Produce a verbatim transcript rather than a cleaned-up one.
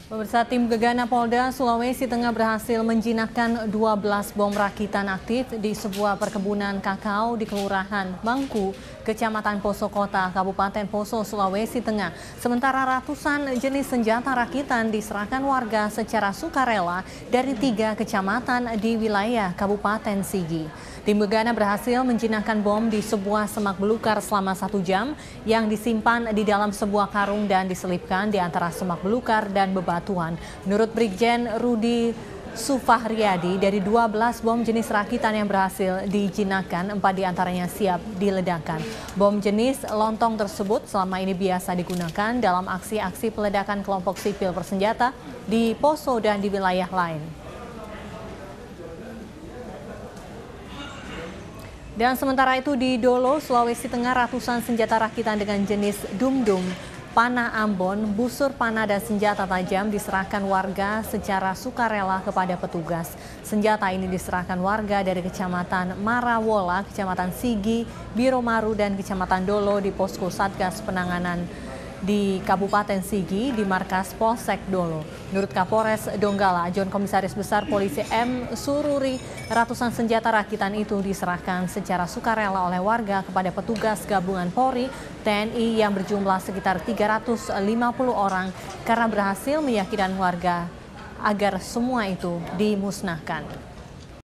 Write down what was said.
Pemirsa, tim Gegana Polda Sulawesi Tengah berhasil menjinakkan dua belas bom rakitan aktif di sebuah perkebunan kakao di Kelurahan Bangku, Kecamatan Poso Kota, Kabupaten Poso, Sulawesi Tengah. Sementara ratusan jenis senjata rakitan diserahkan warga secara sukarela dari tiga kecamatan di wilayah Kabupaten Sigi. Tim Gegana berhasil menjinakkan bom di sebuah semak belukar selama satu jam yang disimpan di dalam sebuah karung dan diselipkan di antara semak belukar dan bebatuan. Menurut Brigjen Rudi Sufahriadi, dari dua belas bom jenis rakitan yang berhasil dijinakkan, empat diantaranya siap diledakkan. Bom jenis lontong tersebut selama ini biasa digunakan dalam aksi-aksi peledakan kelompok sipil bersenjata di Poso dan di wilayah lain. Dan sementara itu di Dolo, Sulawesi Tengah, ratusan senjata rakitan dengan jenis dum-dum, panah Ambon, busur panah dan senjata tajam diserahkan warga secara sukarela kepada petugas. Senjata ini diserahkan warga dari Kecamatan Marawola, Kecamatan Sigi, Biromaru, dan Kecamatan Dolo di Posko Satgas Penanganan di Kabupaten Sigi di markas Polsek Dolo. Menurut Kapolres Donggala, Jon Komisaris Besar Polisi M. Sururi, ratusan senjata rakitan itu diserahkan secara sukarela oleh warga kepada petugas gabungan Polri, T N I yang berjumlah sekitar tiga ratus lima puluh orang karena berhasil meyakinkan warga agar semua itu dimusnahkan.